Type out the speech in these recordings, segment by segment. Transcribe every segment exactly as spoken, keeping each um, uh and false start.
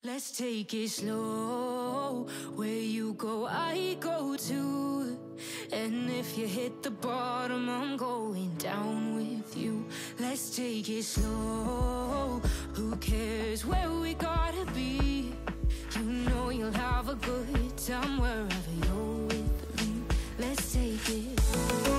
Let's take it slow. Where you go, I go too. And if you hit the bottom, I'm going down with you. Let's take it slow. Who cares where we gotta be? You know you'll have a good time wherever you're with me. Let's take it slow.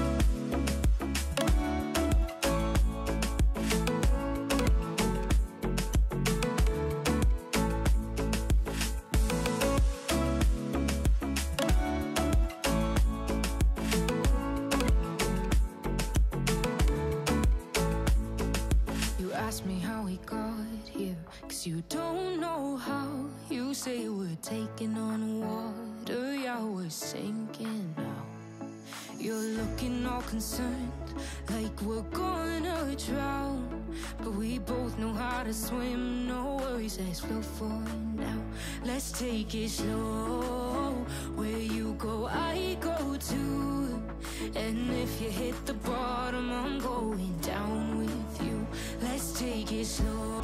Ask me how we got here, cause you don't know how. You say we're taking on water, yeah, we're sinking now. You're looking all concerned, like we're gonna drown. But we both know how to swim, no worries, let's flow for now. Let's take it slow. Where you go, I go too. And if you hit the bottom, I'm going down with you. Let's take it slow.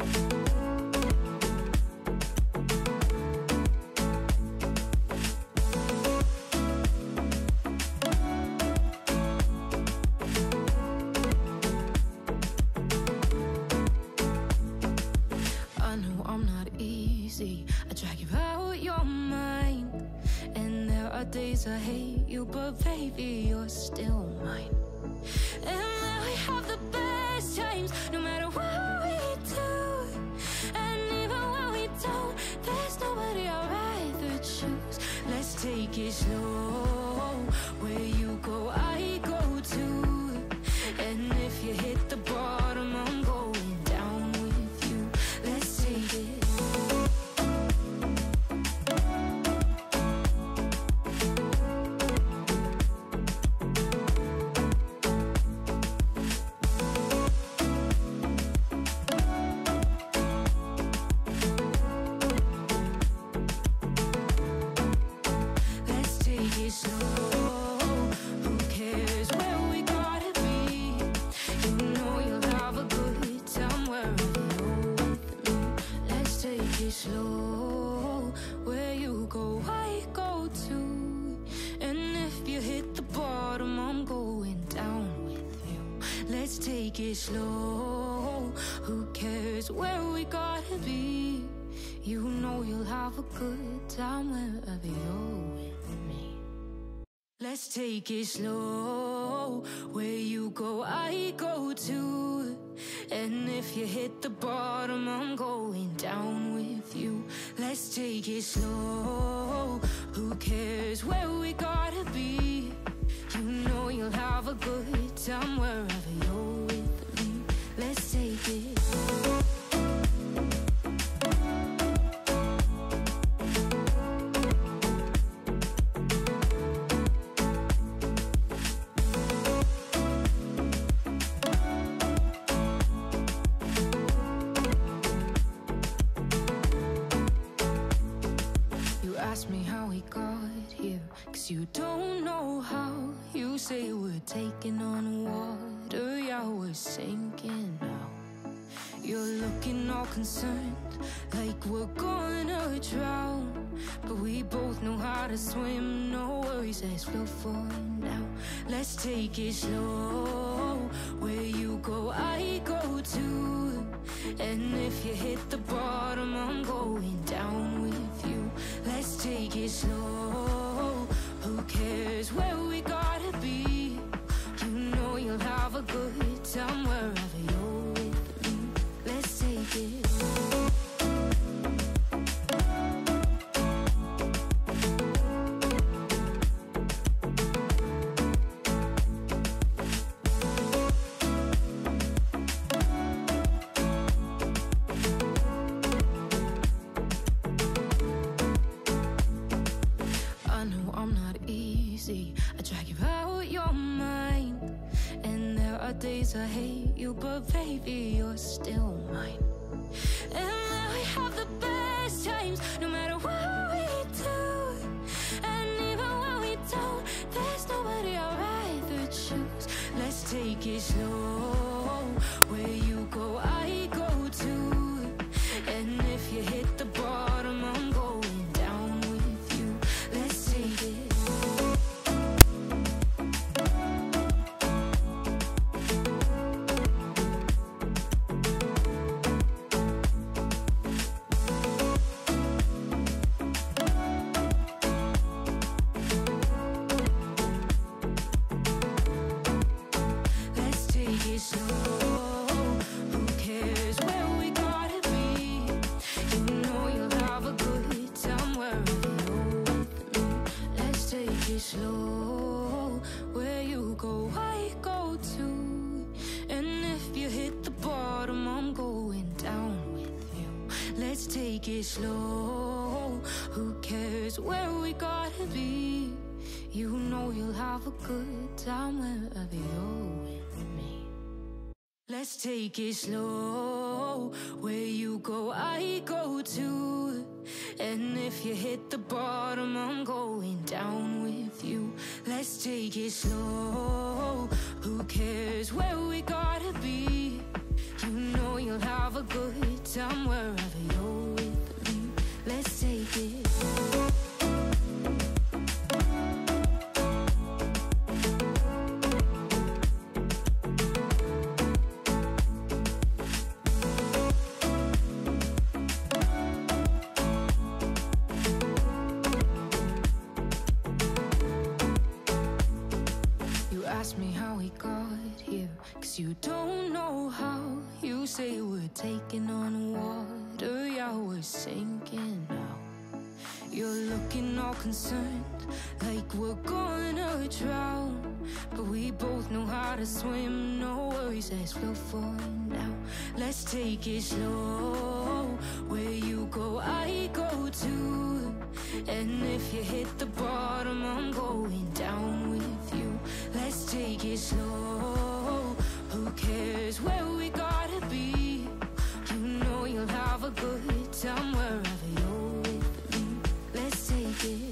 I know I'm not easy, I drag you out your mind. And there are days I hate you, but baby, you're still mine. And now we have the best times, no matter what we do. And even when we don't, there's nobody I'd rather choose. Let's take it slow. Where you go, I go too. And if you hit the bottom, I'm going down with you. Let's take it slow. Slow, where you go, I go too. And if you hit the bottom, I'm going down with you. Let's take it slow. Who cares where we gotta be? You know you'll have a good time wherever you're with me. Let's take it slow. Where you go, I go too. And if you hit the bottom, I'm going down with you. Let's take it slow. Who cares where we gotta be? You know you'll have a good time wherever you're with me. Let's take it slow. Ask me how we got here, cause you don't know how. You say we're taking on water, yeah, we're sinking now. You're looking all concerned, like we're gonna drown. But we both know how to swim, no worries, let's flow for now. Let's take it slow. Where you go, I go too. And if you hit the bottom, I'm going down with you. Let's take it slow. Who cares where we gotta be? You know you'll have a good time wherever you're with me. Let's take it slow. I drag you out your mind. And there are days I hate you, but baby, you're still mine. And now we have the best times, no matter what we do. And even when we don't, there's nobody I'd rather choose. Let's take it slow. Where you go, I go too. And if you hit let's take it slow. Who cares where we gotta be? You know you'll have a good time wherever you're with me. Let's take it slow. Where you go, I go too. And if you hit the bottom, I'm going down with you. Let's take it slow. Who cares where we gotta be? You know you'll have a good time wherever you're with me. Let's take it. Ask me how we got here, cause you don't know how. You say we're taking on water, yeah, we're sinking now. You're looking all concerned, like we're gonna drown. But we both know how to swim, no worries, let's flow for now. Let's take it slow. Where you go, I go too. And if you hit the bottom, I'm going down with you. Let's take it slow. Who cares where we gotta be? You know you'll have a good time wherever you're with me. Let's take it.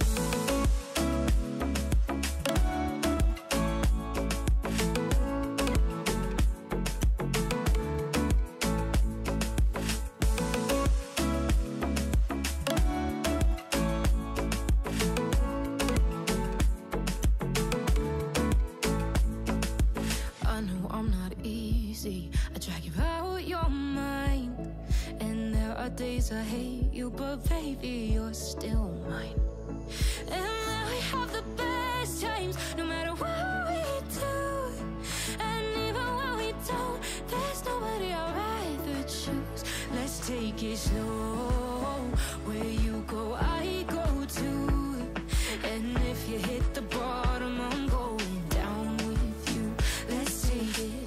I drag you out your mind, and there are days I hate you, but baby, you're still mine. And now we have the best times, no matter what we do. And even when we don't, there's nobody I'd rather choose. Let's take it slow. Where you go, I go too. And if you hit the bottom, I'm going down with you. Let's take it.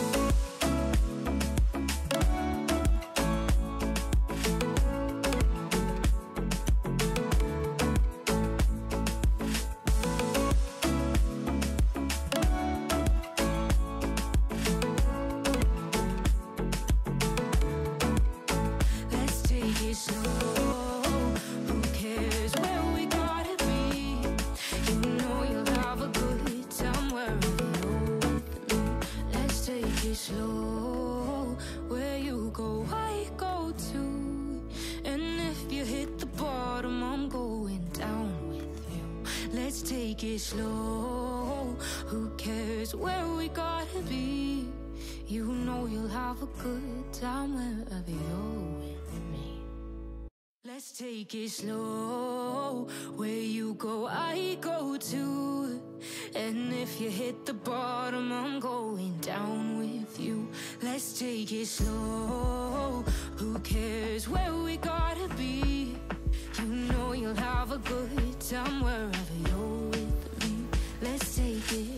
Slow, where you go, I go too. And if you hit the bottom, I'm going down with you. Let's take it slow. Who cares where we gotta be? You know you'll have a good time wherever you're with me. Let's take it slow. Where you go, I go too. And if you hit the bottom, I'm going down with you. Let's take it slow. Who cares where we gotta be? You know you'll have a good time wherever you're with me. Let's take it.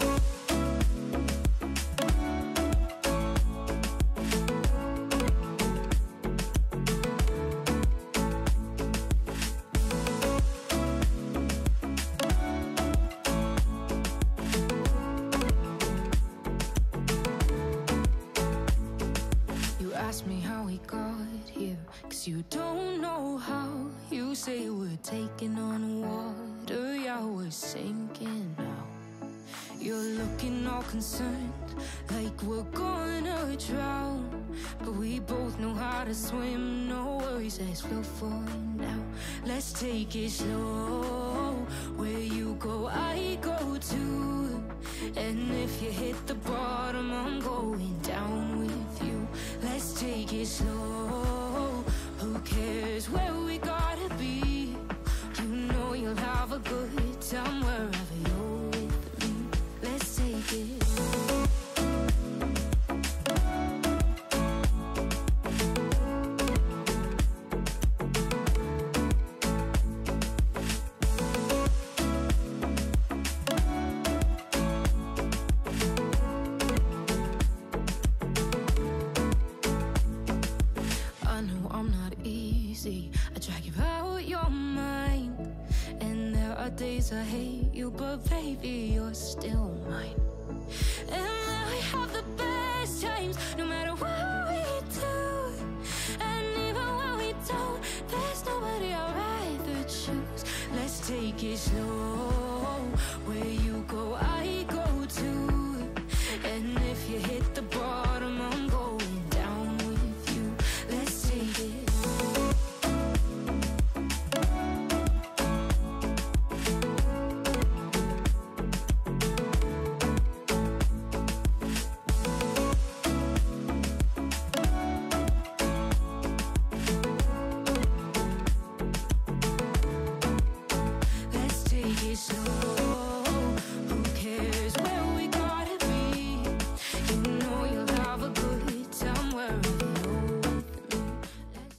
Ask me how we got here, cause you don't know how. You say we're taking on water, yeah, we're sinking now. You're looking all concerned, like we're gonna drown. But we both know how to swim, no worries, let's flow for now. Let's take it slow. Where you go, I go too. And if you hit the bottom, I'm going down with you. Let's take it slow. Who cares where we gotta be? You know you'll have a good time wherever you're with me. Let's take it. I'm not easy. I drag you out your mind, and there are days I hate you, but baby, you're still mine. And now we have the best times, no matter what we do. And even when we don't, there's nobody I'd rather choose. Let's take it slow. Where you go, I go too. And if you hit the bottom, I'm going down with you. Let's take it. Let's take it slow.